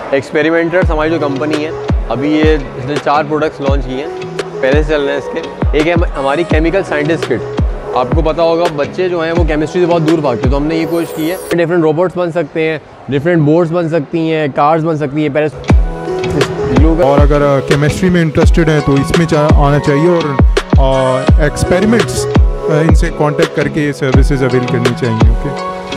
Experimenters हमारी जो company है, अभी ये इसने 4 प्रोडक्ट्स लॉन्च किए हैं, पहले से चल रहे हैं इसके। एक है हमारी केमिकल साइंटिस्ट किट। आपको पता होगा बच्चे जो हैं वो केमिस्ट्री से बहुत दूर भागते हैं, तो हमने ये कोशिश की है डिफरेंट रोबोट्स बन सकते हैं, डिफरेंट बोर्ड्स बन सकती हैं, कार्स बन सकती हैं। और अगर केमिस्ट्री में इंटरेस्टेड है तो इसमें आना चाहिए और एक्सपेरिमेंट्स इनसे कांटेक्ट करके ये सर्विसेज अवेल करनी चाहिए। ओके।